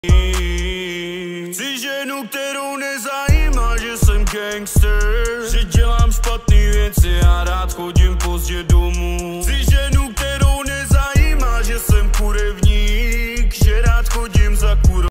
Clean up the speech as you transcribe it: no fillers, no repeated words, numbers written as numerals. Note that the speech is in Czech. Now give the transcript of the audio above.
Chci ženu, kterou nezajímá, že jsem gangster, že dělám špatný věci a rád